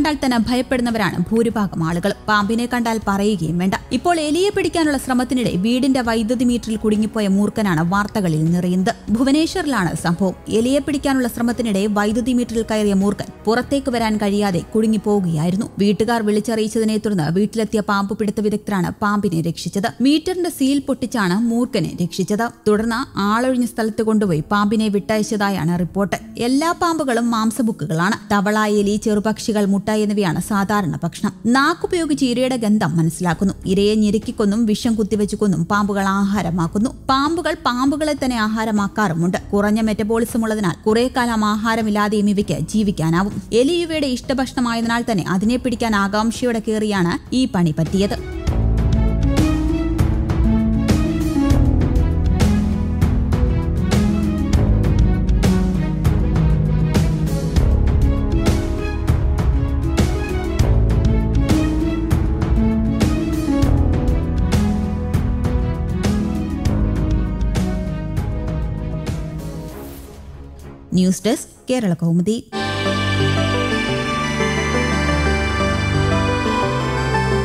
കണ്ടാൽ തന്നെ ഭയപ്പെടുന്നവരാണ് ഭൂരിഭാഗം ആളുകൾ. പാമ്പിനെ കണ്ടാൽ പറയുകയും വേണ്ട. ഇപ്പോൾ എലിയെ പിടിക്കാനുള്ള ശ്രമത്തിനിടെ വീടിന്റെ വൈദ്യുതി മീറ്ററിൽ കുടുങ്ങിപ്പോയ മൂർഖനാണ് വാർത്തകളിൽ നിറയുന്നത്. ഭുവനേശ്വറിലാണ് സംഭവം. എലിയെ പിടിക്കാനുള്ള ശ്രമത്തിനിടെ വൈദ്യുതി മീറ്ററിൽ കയറിയ മൂർഖൻ പുറത്തേക്ക് വരാൻ കഴിയാതെ കുടുങ്ങിപ്പോവുകയായിരുന്നു. വീട്ടുകാർ വിളിച്ചറിയിച്ചതിനെ തുടർന്ന് വീട്ടിലെത്തിയ പാമ്പ് പിടുത്ത വിദഗ്ധരാണ് പാമ്പിനെ രക്ഷിച്ചത്. മീറ്ററിന്റെ സീൽ പൊട്ടിച്ചാണ് മൂർഖനെ രക്ഷിച്ചത്. തുടർന്ന് ആളൊഴിഞ്ഞ സ്ഥലത്ത് കൊണ്ടുപോയി പാമ്പിനെ വിട്ടയച്ചതായാണ് റിപ്പോർട്ട്. എല്ലാ പാമ്പുകളും മാംസബുക്കുകളാണ്. തവള, എലി, ചെറുപക്ഷികൾ, മുട്ട എന്നിവയാണ് സാധാരണ ഭക്ഷണം. നാക്കുപയോഗിച്ച് ഇരയുടെ ഗന്ധം മനസ്സിലാക്കുന്നു. ഇരയെ ഞെരുക്കിക്കൊന്നും വിഷം കുത്തിവെച്ചു കൊന്നും പാമ്പുകൾ ആഹാരമാക്കുന്നു. പാമ്പുകൾ പാമ്പുകളെ തന്നെ ആഹാരമാക്കാറുമുണ്ട്. കുറഞ്ഞ മെറ്റബോളിസം ഉള്ളതിനാൽ കുറെ കാലം ആഹാരമില്ലാതെയും ഇവയ്ക്ക് ജീവിക്കാനാവും. എലി ഇവയുടെ ഇഷ്ടഭക്ഷണമായതിനാൽ തന്നെ അതിനെ പിടിക്കാൻ ആകാംക്ഷയോടെ കയറിയാണ് ഈ പണി പറ്റിയത്. News desk, Kerala Kaumudi.